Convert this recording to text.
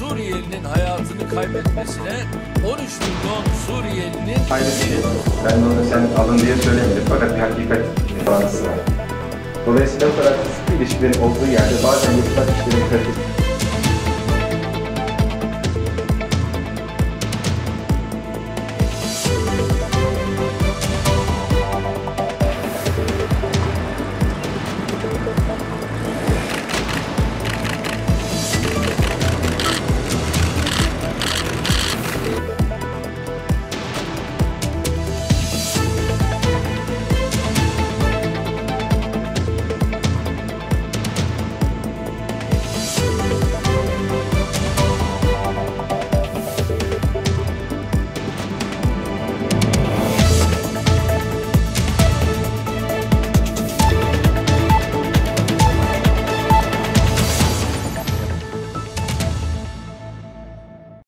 Suriyelinin hayatını kaybetmesine 13 milyon Suriyelinin... Ailesi, ben de onu sen alın diye söylemedim fakat bir hakikat bağlantısı var. Dolayısıyla bu kadar sıkı ilişkilerin olduğu yerde bazen yapılan işlerin kalitesi